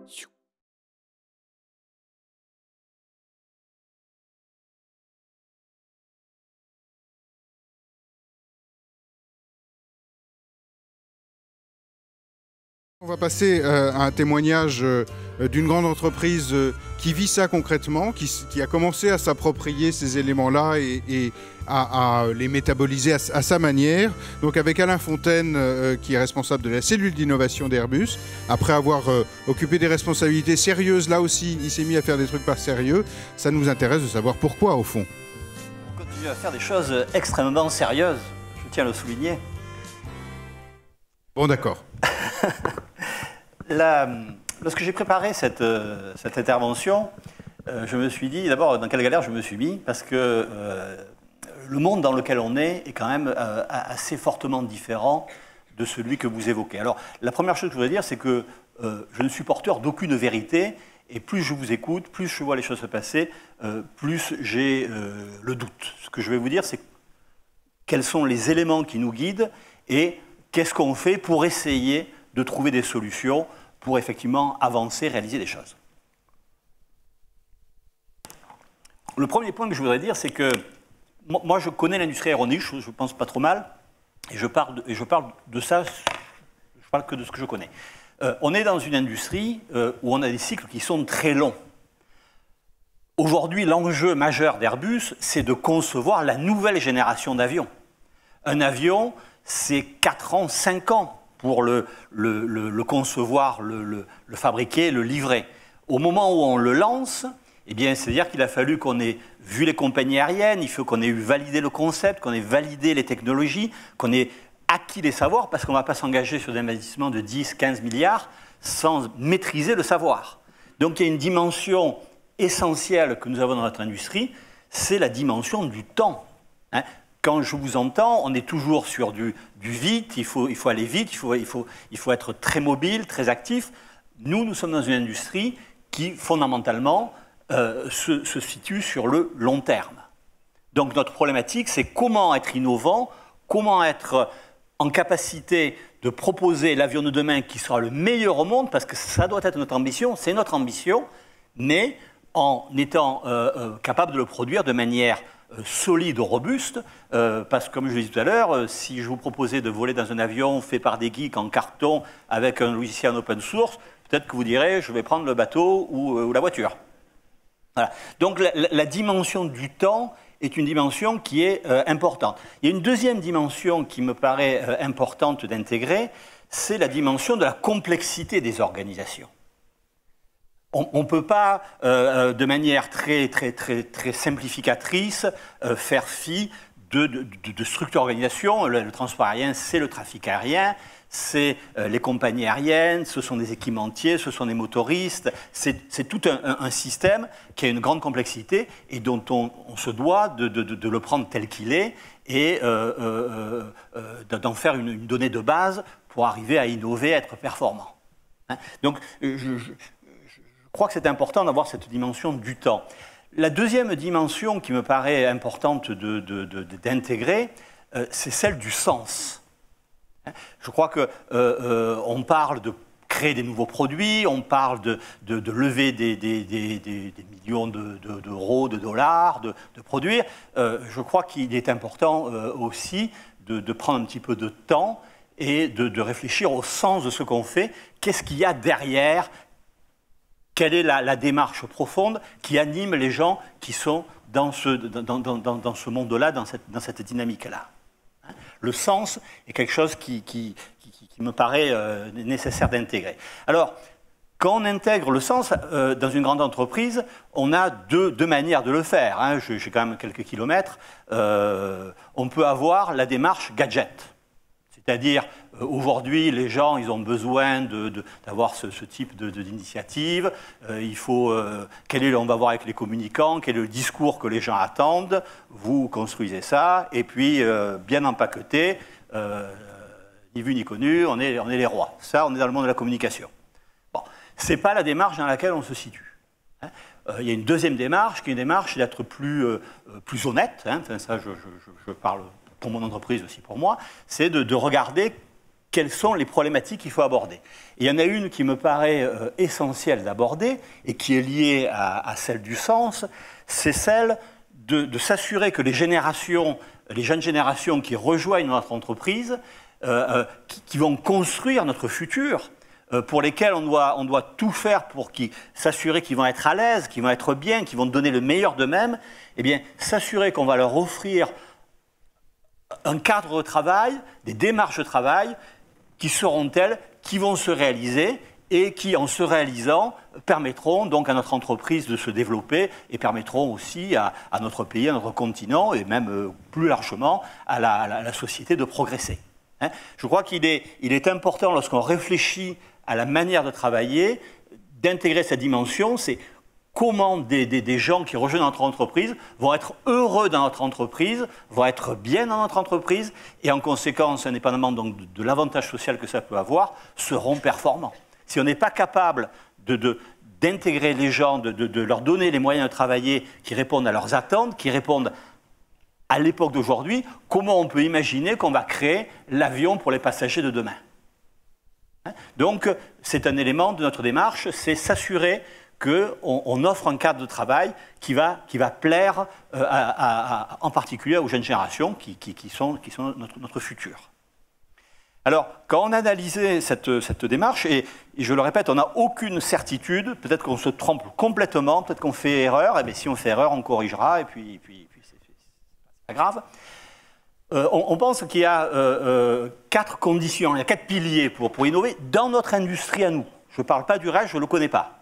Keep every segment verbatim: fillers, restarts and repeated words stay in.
On va passer euh, à un témoignage euh, d'une grande entreprise euh, qui vit ça concrètement, qui, qui a commencé à s'approprier ces éléments-là et, et à, à les métaboliser à, à sa manière. Donc avec Alain Fontaine, euh, qui est responsable de la cellule d'innovation d'Airbus, après avoir euh, occupé des responsabilités sérieuses, là aussi, il s'est mis à faire des trucs pas sérieux. Ça nous intéresse de savoir pourquoi, au fond. On continue à faire des choses extrêmement sérieuses, je tiens à le souligner. Bon, d'accord. La, lorsque j'ai préparé cette, euh, cette intervention, euh, je me suis dit, d'abord, dans quelle galère je me suis mis, parce que euh, le monde dans lequel on est est quand même euh, assez fortement différent de celui que vous évoquez. Alors, la première chose que je voudrais dire, c'est que euh, je ne suis porteur d'aucune vérité, et plus je vous écoute, plus je vois les choses se passer, euh, plus j'ai euh, le doute. Ce que je vais vous dire, c'est quels sont les éléments qui nous guident, et qu'est-ce qu'on fait pour essayer de trouver des solutions pour effectivement avancer, réaliser des choses. Le premier point que je voudrais dire, c'est que moi, je connais l'industrie aéronautique, je ne pense pas trop mal, et je parle de, et je parle de ça, je parle que de ce que je connais. Euh, on est dans une industrie euh, où on a des cycles qui sont très longs. Aujourd'hui, l'enjeu majeur d'Airbus, c'est de concevoir la nouvelle génération d'avions. Un avion, c'est quatre ans, cinq ans pour le, le, le, le concevoir, le, le, le fabriquer, le livrer. Au moment où on le lance, eh bien, c'est-à-dire qu'il a fallu qu'on ait vu les compagnies aériennes, il faut qu'on ait eu validé le concept, qu'on ait validé les technologies, qu'on ait acquis les savoirs, parce qu'on ne va pas s'engager sur des investissements de dix, quinze milliards sans maîtriser le savoir. Donc il y a une dimension essentielle que nous avons dans notre industrie, c'est la dimension du temps. Hein. Quand je vous entends, on est toujours sur du, du vite, il faut, il faut aller vite, il faut, il, faut, il faut être très mobile, très actif. Nous, nous sommes dans une industrie qui, fondamentalement, euh, se, se situe sur le long terme. Donc notre problématique, c'est comment être innovant, comment être en capacité de proposer l'avion de demain qui sera le meilleur au monde, parce que ça doit être notre ambition, c'est notre ambition, mais en étant euh, euh, capable de le produire de manière solide, robuste, euh, parce que comme je l'ai dit tout à l'heure, euh, si je vous proposais de voler dans un avion fait par des geeks en carton avec un logiciel en open source, peut-être que vous direz je vais prendre le bateau ou, euh, ou la voiture. Voilà. Donc la, la, la dimension du temps est une dimension qui est euh, importante. Il y a une deuxième dimension qui me paraît euh, importante d'intégrer, c'est la dimension de la complexité des organisations. On ne peut pas, euh, de manière très, très, très, très simplificatrice, euh, faire fi de, de, de, de structures d'organisation. Le, le transport aérien, c'est le trafic aérien, c'est euh, les compagnies aériennes, ce sont des équipementiers, ce sont des motoristes. C'est tout un, un, un système qui a une grande complexité et dont on, on se doit de, de, de le prendre tel qu'il est et euh, euh, euh, d'en faire une, une donnée de base pour arriver à innover, à être performant. Hein. Donc, je... je Je crois que c'est important d'avoir cette dimension du temps. La deuxième dimension qui me paraît importante d'intégrer, de, de, de, euh, c'est celle du sens. Je crois qu'on euh, euh, parle de créer des nouveaux produits, on parle de, de, de lever des, des, des, des, des millions d'euros, de, de, de dollars, de, de produire. Euh, je crois qu'il est important euh, aussi de, de prendre un petit peu de temps et de, de réfléchir au sens de ce qu'on fait. Qu'est-ce qu'il y a derrière ? Quelle est la, la démarche profonde qui anime les gens qui sont dans ce, dans, dans, dans, dans ce monde-là, dans cette, dans cette dynamique-là. Le sens est quelque chose qui, qui, qui, qui me paraît euh, nécessaire d'intégrer. Alors, quand on intègre le sens euh, dans une grande entreprise, on a deux, deux manières de le faire. Hein. J'ai quand même quelques kilomètres. Euh, on peut avoir la démarche gadget. C'est-à-dire, euh, aujourd'hui, les gens, ils ont besoin d'avoir ce, ce type d'initiative. Euh, il faut, euh, quel est, on va voir avec les communicants, quel est le discours que les gens attendent. Vous construisez ça, et puis, euh, bien empaqueté, euh, ni vu ni connu, on est, on est les rois. Ça, on est dans le monde de la communication. Bon, ce n'est pas la démarche dans laquelle on se situe. Hein. Euh, il y a une deuxième démarche, qui est une démarche d'être plus, euh, plus honnête. Hein. Enfin, ça, je, je, je parle pour mon entreprise aussi pour moi, c'est de, de regarder quelles sont les problématiques qu'il faut aborder. Et il y en a une qui me paraît euh, essentielle d'aborder et qui est liée à, à celle du sens, c'est celle de, de s'assurer que les générations, les jeunes générations qui rejoignent notre entreprise, euh, euh, qui, qui vont construire notre futur, euh, pour lesquels on doit, on doit tout faire pour s'assurer qu'ils vont être à l'aise, qu'ils vont être bien, qu'ils vont donner le meilleur d'eux-mêmes, eh bien, s'assurer qu'on va leur offrir un cadre de travail, des démarches de travail qui seront telles, qui vont se réaliser et qui, en se réalisant, permettront donc à notre entreprise de se développer et permettront aussi à, à notre pays, à notre continent et même euh, plus largement à la, à la, à la société de progresser. Hein? Je crois qu'il est, il est important, lorsqu'on réfléchit à la manière de travailler, d'intégrer cette dimension, c'est comment des, des, des gens qui rejoignent notre entreprise vont être heureux dans notre entreprise, vont être bien dans notre entreprise et en conséquence, indépendamment donc de, de l'avantage social que ça peut avoir, seront performants. Si on n'est pas capable de, de, d'intégrer les gens, de, de, de leur donner les moyens de travailler qui répondent à leurs attentes, qui répondent à l'époque d'aujourd'hui, comment on peut imaginer qu'on va créer l'avion pour les passagers de demain? Donc, c'est un élément de notre démarche, c'est s'assurer qu'on on offre un cadre de travail qui va, qui va plaire euh, à, à, à, en particulier aux jeunes générations qui, qui, qui sont, qui sont notre, notre futur. Alors, quand on a analysé cette, cette démarche, et, et je le répète, on n'a aucune certitude, peut-être qu'on se trompe complètement, peut-être qu'on fait erreur, et bien si on fait erreur, on corrigera, et puis, puis, puis c'est pas grave. Euh, on, on pense qu'il y a euh, euh, quatre conditions, il y a quatre piliers pour, pour innover dans notre industrie à nous. Je ne parle pas du reste, je ne le connais pas.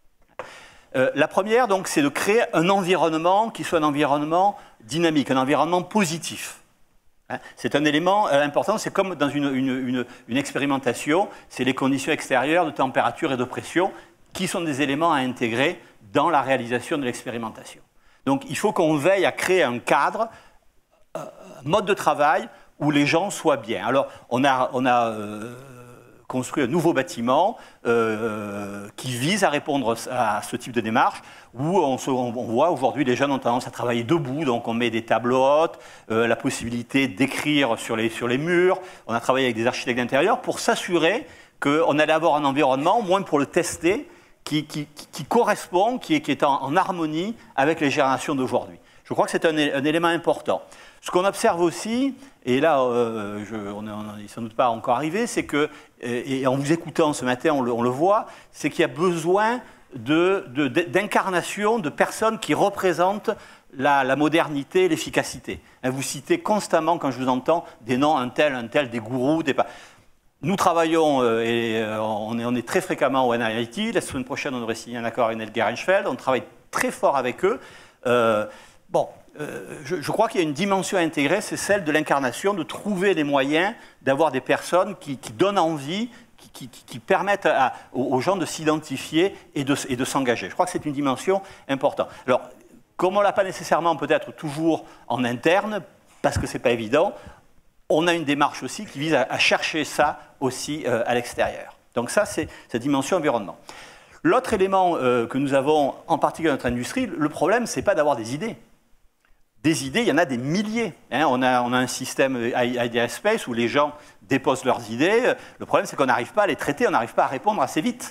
Euh, la première, donc, c'est de créer un environnement qui soit un environnement dynamique, un environnement positif. Hein, c'est un élément euh, important, c'est comme dans une, une, une, une expérimentation, c'est les conditions extérieures de température et de pression qui sont des éléments à intégrer dans la réalisation de l'expérimentation. Donc, il faut qu'on veille à créer un cadre, un mode de travail où les gens soient bien. Alors, on a, on a euh, construit un nouveau bâtiment euh, qui vise à répondre à ce type de démarche, où on, se, on voit aujourd'hui les jeunes ont tendance à travailler debout, donc on met des tables hautes, euh, la possibilité d'écrire sur les, sur les murs. On a travaillé avec des architectes d'intérieur pour s'assurer qu'on allait avoir un environnement, au moins pour le tester, qui, qui, qui correspond, qui est, qui est en, en harmonie avec les générations d'aujourd'hui. Je crois que c'est un, un élément important. Ce qu'on observe aussi, et là, euh, je, on n'est sans doute pas encore arrivé, c'est que, et, et en vous écoutant ce matin, on le, on le voit, c'est qu'il y a besoin de, de, d'incarnation de personnes qui représentent la, la modernité, l'efficacité. Vous citez constamment, quand je vous entends, des noms, un tel, un tel, des gourous, des... Nous travaillons, euh, et euh, on, est, on est très fréquemment au N I T. La semaine prochaine, on devrait signer un accord avec Edgar Ehrenfeld. On travaille très fort avec eux. Euh, bon... Euh, je, je crois qu'il y a une dimension à intégrer, c'est celle de l'incarnation, de trouver les moyens d'avoir des personnes qui, qui donnent envie, qui, qui, qui permettent à, aux, aux gens de s'identifier et de, et de s'engager. Je crois que c'est une dimension importante. Alors, comme on ne l'a pas nécessairement peut-être toujours en interne, parce que ce n'est pas évident, on a une démarche aussi qui vise à, à chercher ça aussi euh, à l'extérieur. Donc ça, c'est cette dimension environnement. L'autre élément euh, que nous avons, en particulier dans notre industrie, le problème, ce n'est pas d'avoir des idées. Des idées, il y en a des milliers. Hein. On, a, on a un système IdeaSpace où les gens déposent leurs idées. Le problème, c'est qu'on n'arrive pas à les traiter, on n'arrive pas à répondre assez vite.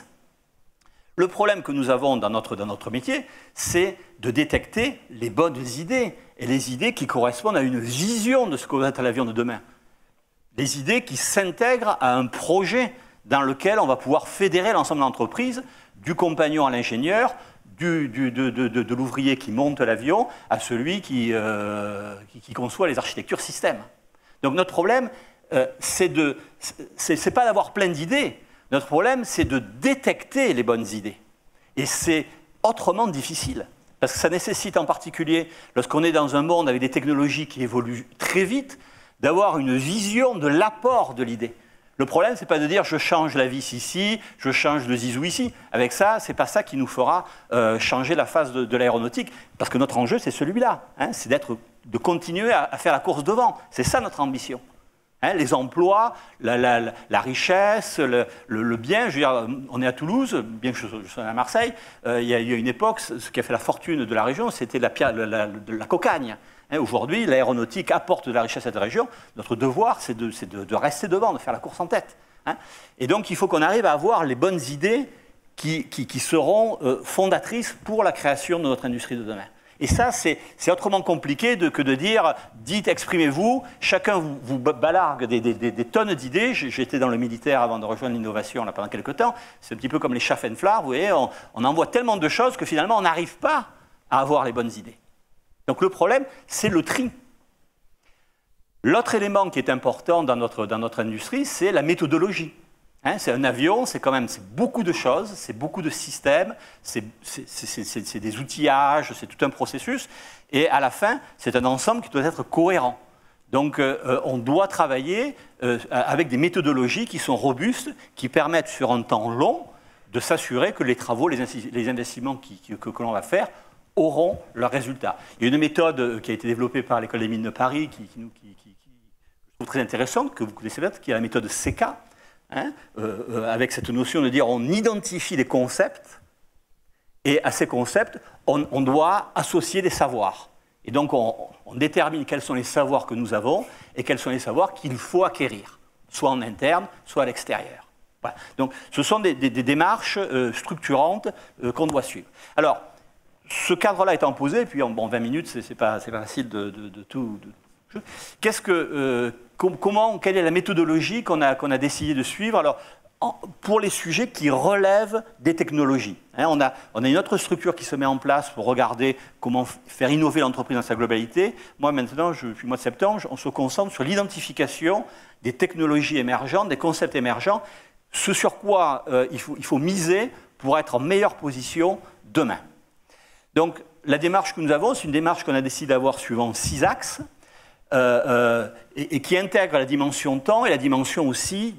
Le problème que nous avons dans notre, dans notre métier, c'est de détecter les bonnes idées et les idées qui correspondent à une vision de ce que va être l'avion de demain. Les idées qui s'intègrent à un projet dans lequel on va pouvoir fédérer l'ensemble de l'entreprise, du compagnon à l'ingénieur, Du, du, de, de, de l'ouvrier qui monte l'avion à celui qui, euh, qui, qui conçoit les architectures système. Donc notre problème, euh, c'est de, c'est pas d'avoir plein d'idées. Notre problème, c'est de détecter les bonnes idées. Et c'est autrement difficile. Parce que ça nécessite en particulier, lorsqu'on est dans un monde avec des technologies qui évoluent très vite, d'avoir une vision de l'apport de l'idée. Le problème, ce n'est pas de dire je change la vis ici, je change le zizou ici. Avec ça, ce n'est pas ça qui nous fera euh, changer la phase de, de l'aéronautique, parce que notre enjeu, c'est celui-là, hein, c'est d'être, de continuer à, à faire la course devant. C'est ça notre ambition. Hein, les emplois, la, la, la richesse, le, le, le bien. Je veux dire, on est à Toulouse, bien que je, je sois à Marseille, euh, il y a eu une époque, ce qui a fait la fortune de la région, c'était la, la, la, la cocagne. Hein, aujourd'hui, l'aéronautique apporte de la richesse à cette région. Notre devoir, c'est de, de, de rester devant, de faire la course en tête. Hein. Et donc, il faut qu'on arrive à avoir les bonnes idées qui, qui, qui seront euh, fondatrices pour la création de notre industrie de demain. Et ça, c'est autrement compliqué de, que de dire, dites, exprimez-vous, chacun vous, vous balargue des, des, des tonnes d'idées. J'étais dans le militaire avant de rejoindre l'innovation là, pendant quelques temps. C'est un petit peu comme les Schaffenflard, vous voyez, on, on envoie tellement de choses que finalement, on n'arrive pas à avoir les bonnes idées. Donc le problème, c'est le tri. L'autre élément qui est important dans notre, dans notre industrie, c'est la méthodologie. Hein, c'est un avion, c'est quand même beaucoup de choses, c'est beaucoup de systèmes, c'est des outillages, c'est tout un processus. Et à la fin, c'est un ensemble qui doit être cohérent. Donc euh, on doit travailler euh, avec des méthodologies qui sont robustes, qui permettent sur un temps long de s'assurer que les travaux, les, les investissements qui, qui, que, que l'on va faire auront leurs résultats. Il y a une méthode qui a été développée par l'École des mines de Paris, qui, qui, qui, qui, qui je trouve très intéressante, que vous connaissez peut-être, qui est la méthode C E C A. Hein, euh, euh, avec cette notion de dire on identifie des concepts et à ces concepts, on, on doit associer des savoirs. Et donc, on, on détermine quels sont les savoirs que nous avons et quels sont les savoirs qu'il faut acquérir, soit en interne, soit à l'extérieur. Voilà. Donc, ce sont des, des, des démarches euh, structurantes euh, qu'on doit suivre. Alors, ce cadre-là étant posé, puis en bon, vingt minutes, c'est pas, c'est pas facile de, de, de tout... De, qu'est-ce que... Euh, Comment, quelle est la méthodologie qu'on a, qu'on a décidé de suivre? Alors, en, pour les sujets qui relèvent des technologies. Hein, on, a, on a une autre structure qui se met en place pour regarder comment faire innover l'entreprise dans sa globalité. Moi, maintenant, je, depuis le mois de septembre, on se concentre sur l'identification des technologies émergentes, des concepts émergents, ce sur quoi euh, il, faut, il faut miser pour être en meilleure position demain. Donc, la démarche que nous avons, c'est une démarche qu'on a décidé d'avoir suivant six axes. Euh, euh, et, et qui intègre la dimension temps et la dimension aussi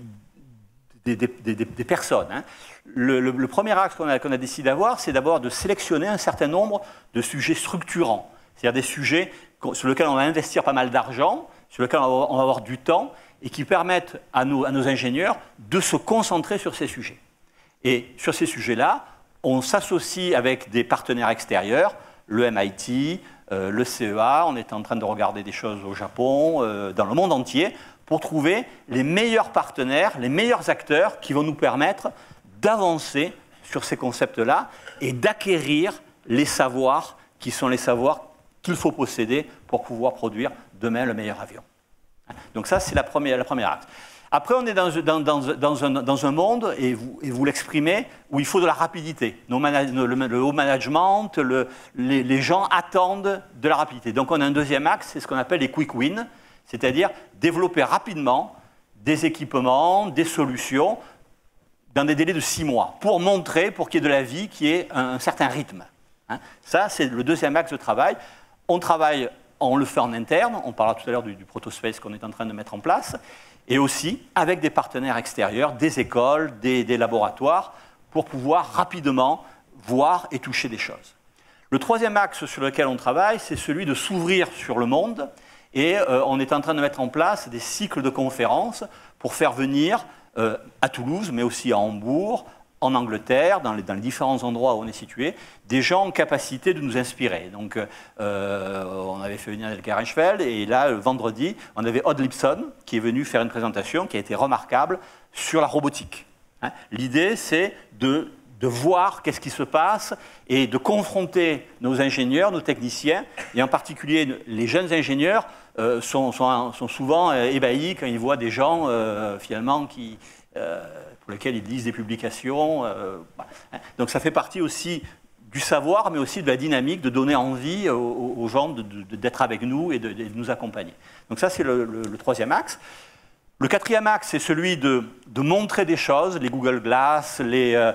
des, des, des, des personnes. Hein. Le, le, le premier axe qu'on a, qu'on a décidé d'avoir, c'est d'abord de sélectionner un certain nombre de sujets structurants, c'est-à-dire des sujets sur lesquels on va investir pas mal d'argent, sur lesquels on va avoir du temps, et qui permettent à nos, à nos ingénieurs de se concentrer sur ces sujets. Et sur ces sujets-là, on s'associe avec des partenaires extérieurs, le M I T, Euh, le C E A, on est en train de regarder des choses au Japon, euh, dans le monde entier, pour trouver les meilleurs partenaires, les meilleurs acteurs qui vont nous permettre d'avancer sur ces concepts-là et d'acquérir les savoirs qui sont les savoirs qu'il faut posséder pour pouvoir produire demain le meilleur avion. Donc ça, c'est la première, la première axe. Après, on est dans, dans, dans, dans, un, dans un monde, et vous, et vous l'exprimez, où il faut de la rapidité. Nos manag- le, le haut management, le, les, les gens attendent de la rapidité. Donc on a un deuxième axe, c'est ce qu'on appelle les quick wins, c'est-à-dire développer rapidement des équipements, des solutions, dans des délais de six mois, pour montrer, pour qu'il y ait de la vie, qu'il y ait un, un certain rythme. Hein. Ça, c'est le deuxième axe de travail. On travaille, on le fait en interne, on parlera tout à l'heure du, du protospace qu'on est en train de mettre en place, et aussi avec des partenaires extérieurs, des écoles, des, des laboratoires, pour pouvoir rapidement voir et toucher des choses. Le troisième axe sur lequel on travaille, c'est celui de s'ouvrir sur le monde, et euh, on est en train de mettre en place des cycles de conférences pour faire venir euh, à Toulouse, mais aussi à Hambourg, en Angleterre, dans les, dans les différents endroits où on est situé, des gens en capacité de nous inspirer. Donc, euh, on avait fait venir Elke Reichfeld, et là, le vendredi, on avait Odd Lipson, qui est venu faire une présentation qui a été remarquable sur la robotique. Hein. L'idée, c'est de, de voir qu'est-ce qui se passe et de confronter nos ingénieurs, nos techniciens, et en particulier les jeunes ingénieurs euh, sont, sont, sont souvent euh, ébahis quand ils voient des gens, euh, finalement, qui... Euh, pour lesquels ils lisent des publications. Euh, voilà. Donc ça fait partie aussi du savoir, mais aussi de la dynamique, de donner envie aux, aux gens d'être avec nous et de, de nous accompagner. Donc ça, c'est le, le, le troisième axe. Le quatrième axe, c'est celui de, de montrer des choses, les Google Glass, les, euh,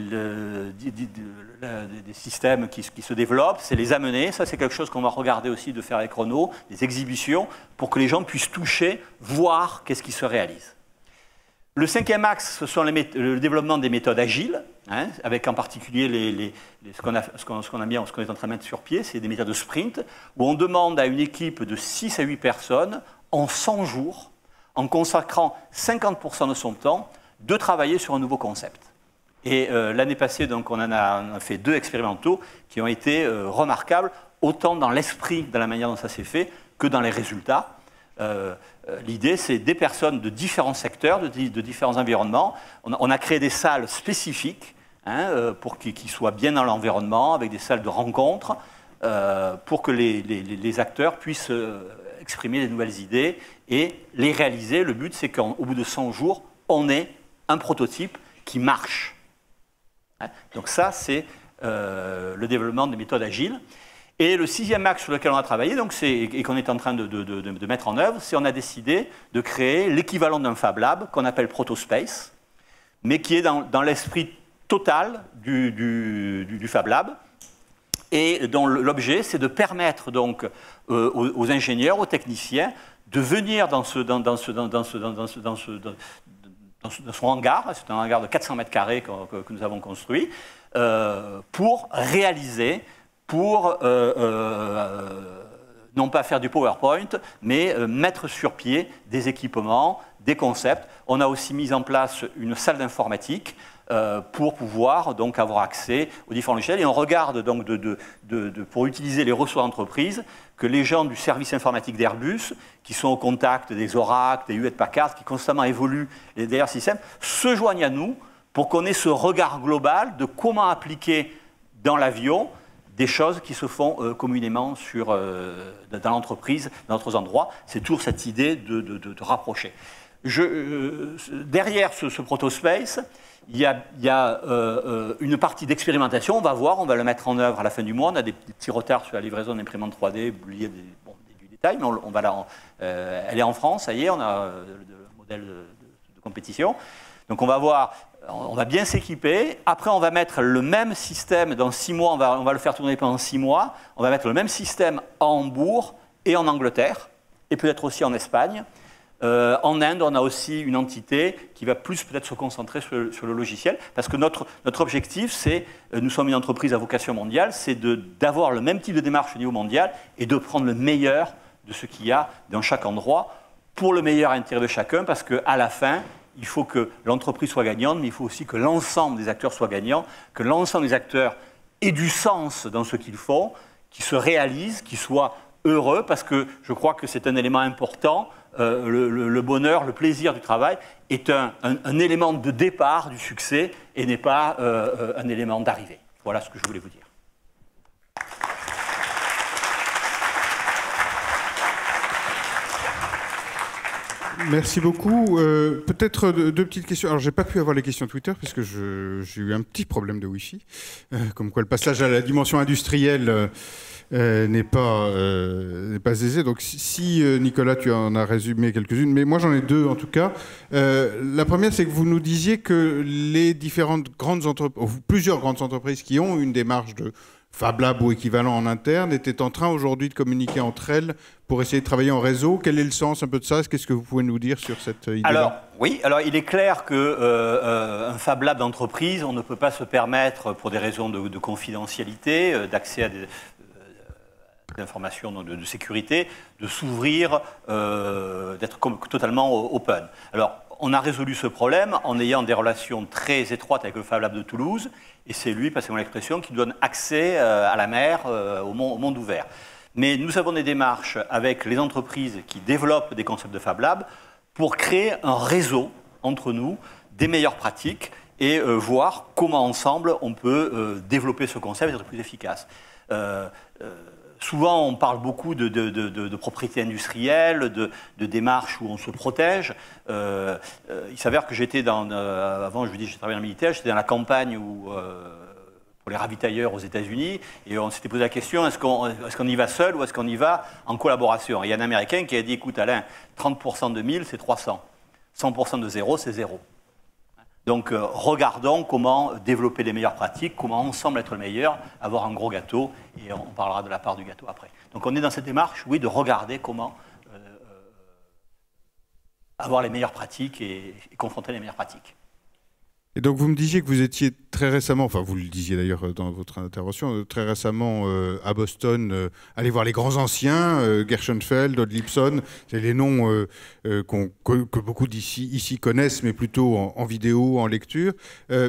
le, di, di, di, le, des systèmes qui, qui se développent, c'est les amener. Ça, c'est quelque chose qu'on va regarder aussi de faire avec Renault, des exhibitions, pour que les gens puissent toucher, voir qu'est-ce qui se réalise. Le cinquième axe, ce sont les le développement des méthodes agiles, hein, avec en particulier les, les, les, ce qu'on a, ce qu'on, ce qu'on a mis, ce qu'on est en train de mettre sur pied, c'est des méthodes de sprint, où on demande à une équipe de six à huit personnes, en cent jours, en consacrant cinquante pour cent de son temps, de travailler sur un nouveau concept. Et euh, l'année passée, donc, on en a, on a fait deux expérimentaux qui ont été euh, remarquables, autant dans l'esprit, dans la manière dont ça s'est fait, que dans les résultats. Euh, euh, L'idée, c'est des personnes de différents secteurs, de, de différents environnements. On a, on a créé des salles spécifiques hein, euh, pour qu'ils qu'ils soient bien dans l'environnement, avec des salles de rencontres, euh, pour que les, les, les acteurs puissent euh, exprimer des nouvelles idées et les réaliser. Le but, c'est qu'au bout de cent jours, on ait un prototype qui marche. Donc ça, c'est euh, le développement des méthodes agiles. Et le sixième axe sur lequel on a travaillé, donc et qu'on est en train de, de, de, de mettre en œuvre, c'est qu'on a décidé de créer l'équivalent d'un Fab Lab qu'on appelle Protospace, mais qui est dans, dans l'esprit total du, du, du, du Fab Lab, et dont l'objet, c'est de permettre donc euh, aux, aux ingénieurs, aux techniciens, de venir dans ce, dans, dans ce, dans, dans ce, dans ce, dans ce, dans, dans son hangar, c'est un hangar de quatre cents mètres carrés que, que nous avons construit, euh, pour réaliser, pour euh, euh, non pas faire du PowerPoint, mais euh, mettre sur pied des équipements, des concepts. On a aussi mis en place une salle d'informatique euh, pour pouvoir donc avoir accès aux différents logiciels. Et on regarde donc de, de, de, de, pour utiliser les ressources d'entreprise, que les gens du service informatique d'Airbus, qui sont au contact des Oracle, des Hewlett-Packard, qui constamment évoluent les meilleurs systèmes, se joignent à nous pour qu'on ait ce regard global de comment appliquer dans l'avion des choses qui se font euh, communément sur, euh, dans l'entreprise, dans d'autres endroits. C'est toujours cette idée de, de, de, de rapprocher. Je, euh, derrière ce, ce protospace, il y a, il y a euh, une partie d'expérimentation. On va voir, on va le mettre en œuvre à la fin du mois. On a des, des petits retards sur la livraison d'imprimantes trois D, oublié des, bon, du détail, mais on, on va la, euh, elle est en France, ça y est, on a euh, le, le modèle de, de, de compétition. Donc on va voir, on va bien s'équiper. Après, on va mettre le même système dans six mois. On va, on va le faire tourner pendant six mois. On va mettre le même système à Hambourg et en Angleterre, et peut-être aussi en Espagne. Euh, en Inde, on a aussi une entité qui va plus peut-être se concentrer sur le, sur le logiciel, parce que notre, notre objectif, c'est, nous sommes une entreprise à vocation mondiale, c'est d'avoir le même type de démarche au niveau mondial et de prendre le meilleur de ce qu'il y a dans chaque endroit pour le meilleur intérêt de chacun, parce qu'à la fin, il faut que l'entreprise soit gagnante, mais il faut aussi que l'ensemble des acteurs soient gagnants, que l'ensemble des acteurs aient du sens dans ce qu'ils font, qu'ils se réalisent, qu'ils soient heureux, parce que je crois que c'est un élément important. Euh, le, le, le bonheur, le plaisir du travail est un, un, un élément de départ du succès et n'est pas euh, un élément d'arrivée. Voilà ce que je voulais vous dire. Merci beaucoup. Euh, Peut-être deux, deux petites questions. Alors, j'ai pas pu avoir les questions Twitter parce que j'ai eu un petit problème de Wi-Fi, euh, comme quoi le passage à la dimension industrielle euh, euh, n'est pas euh, n'est pas aisé. Donc, si euh, Nicolas, tu en as résumé quelques-unes, mais moi j'en ai deux en tout cas. Euh, la première, c'est que vous nous disiez que les différentes grandes entreprises, plusieurs grandes entreprises qui ont une démarche de Fab Lab ou équivalent en interne, étaient en train aujourd'hui de communiquer entre elles pour essayer de travailler en réseau. Quel est le sens un peu de ça? Qu'est-ce que vous pouvez nous dire sur cette idée-là? Alors, oui, alors il est clair qu'un euh, euh, Fab Lab d'entreprise, on ne peut pas se permettre, pour des raisons de, de confidentialité, euh, d'accès à des, euh, informations de, de sécurité, de s'ouvrir, euh, d'être totalement open. Alors, on a résolu ce problème en ayant des relations très étroites avec le Fab Lab de Toulouse, et c'est lui, passez-moi l'expression, qui donne accès euh, à la mer, euh, au, monde, au monde ouvert. Mais nous avons des démarches avec les entreprises qui développent des concepts de Fab Lab pour créer un réseau entre nous, des meilleures pratiques, et euh, voir comment ensemble on peut euh, développer ce concept et être plus efficace. Euh, euh, Souvent, on parle beaucoup de, de, de, de propriété industrielle, de, de démarches où on se protège. Euh, euh, il s'avère que j'étais dans... Euh, avant, je vous dis, j'ai travaillé dans le militaire, j'étais dans la campagne où, euh, pour les ravitailleurs aux États-Unis, et on s'était posé la question, est-ce qu'on est-ce qu'on y va seul ou est-ce qu'on y va en collaboration? Et il y a un Américain qui a dit, écoute Alain, trente pour cent de mille, c'est trois cents. cent pour cent de zéro, c'est zéro. Donc, euh, regardons comment développer les meilleures pratiques, comment ensemble être le meilleur, avoir un gros gâteau, et on parlera de la part du gâteau après. Donc, on est dans cette démarche, oui, de regarder comment euh, avoir les meilleures pratiques et, et confronter les meilleures pratiques. Et donc, vous me disiez que vous étiez très récemment, enfin, vous le disiez d'ailleurs dans votre intervention, très récemment euh, à Boston, euh, aller voir les grands anciens, euh, Gershenfeld, Odd Lipson, c'est les noms euh, euh, qu'on, que, que beaucoup d'ici ici connaissent, mais plutôt en, en vidéo, en lecture. Euh,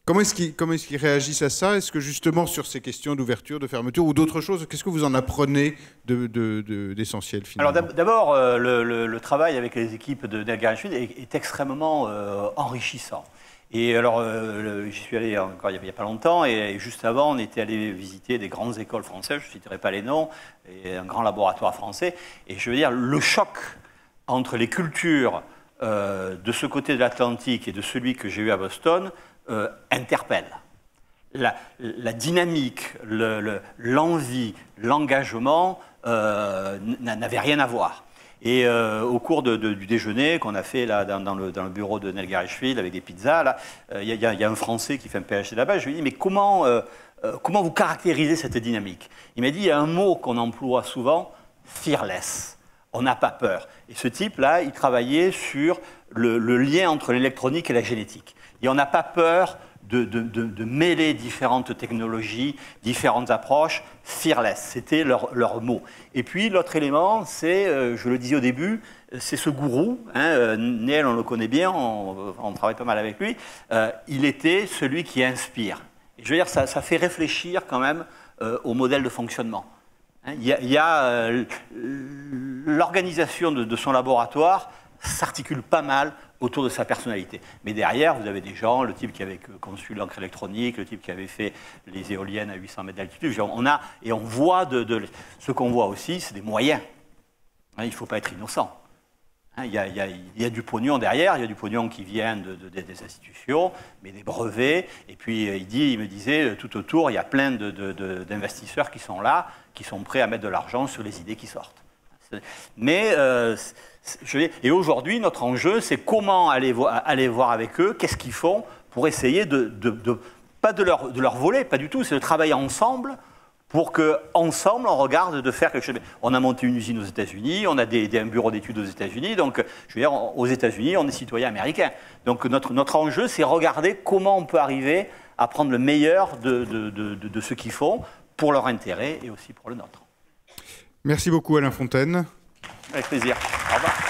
Comment est-ce qu'ils comment est-ce qu'ils réagissent à ça? Est-ce que justement sur ces questions d'ouverture, de fermeture ou d'autres choses, qu'est-ce que vous en apprenez de, de, de, d'essentiel finalement? Alors d'abord, euh, le, le, le travail avec les équipes de Neil Garishfield est, est extrêmement euh, enrichissant. Et alors, euh, j'y suis allé encore il n'y a pas longtemps, et juste avant, on était allé visiter des grandes écoles françaises, je ne citerai pas les noms, et un grand laboratoire français. Et je veux dire, le choc entre les cultures euh, de ce côté de l'Atlantique et de celui que j'ai eu à Boston euh, interpelle. La, la dynamique, le, le, l'envie, l'engagement euh, n'avaient rien à voir. Et euh, au cours de, de, du déjeuner qu'on a fait là, dans, dans, le, dans le bureau de Neil Garishfield avec des pizzas, il euh, y, y, y a un Français qui fait un PhD là-bas. Je lui ai dit, mais comment, euh, euh, comment vous caractérisez cette dynamique? Il m'a dit, il y a un mot qu'on emploie souvent, fearless. On n'a pas peur. Et ce type-là, il travaillait sur le, le lien entre l'électronique et la génétique. Et on n'a pas peur de, de, de, de mêler différentes technologies, différentes approches. Fearless, c'était leur, leur mot. Et puis l'autre élément, c'est, euh, je le disais au début, c'est ce gourou. Hein, euh, Neil, on le connaît bien, on, on travaille pas mal avec lui. Euh, il était celui qui inspire. Et je veux dire, ça, ça fait réfléchir quand même euh, au modèle de fonctionnement. Hein, il y a, il y a euh, l'organisation de, de son laboratoire s'articule pas mal autour de sa personnalité. Mais derrière, vous avez des gens, le type qui avait conçu l'encre électronique, le type qui avait fait les éoliennes à huit cents mètres d'altitude. On a, et on voit, de, de, ce qu'on voit aussi, c'est des moyens. Hein, il ne faut pas être innocent. Hein, il, y a, il, y a, il y a du pognon derrière, il y a du pognon qui vient de, de, de, des institutions, mais des brevets. Et puis, il, dit, il me disait, tout autour, il y a plein de, de, de, d'investisseurs qui sont là, qui sont prêts à mettre de l'argent sur les idées qui sortent. Mais... Euh, Et aujourd'hui, notre enjeu, c'est comment aller, vo aller voir avec eux, qu'est-ce qu'ils font pour essayer de, de, de pas de leur, de leur voler, pas du tout, c'est de travailler ensemble pour qu'ensemble, on regarde de faire quelque chose. On a monté une usine aux États-Unis, on a des, des, un bureau d'études aux États-Unis, donc je veux dire, aux États-Unis, on est citoyen américain. Donc notre, notre enjeu, c'est regarder comment on peut arriver à prendre le meilleur de, de, de, de, de ce qu'ils font pour leur intérêt et aussi pour le nôtre. Merci beaucoup Alain Fontaine. Avec plaisir. Au revoir.